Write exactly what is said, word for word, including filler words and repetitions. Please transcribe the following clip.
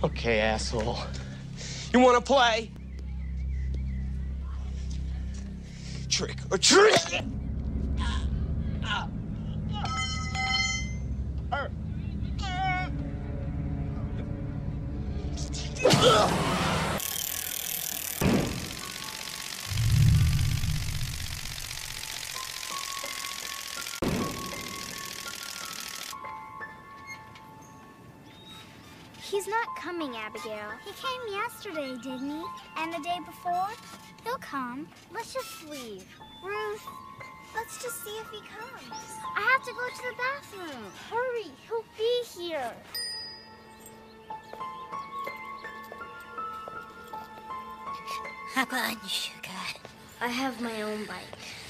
Okay, asshole. You wanna play? Trick or treat! He's not coming, Abigail. He came yesterday, didn't he? And the day before? He'll come. Let's just leave. Ruth, let's just see if he comes. I have to go to the bathroom. Hurry, he'll be here. Hop on, sugar. I have my own bike.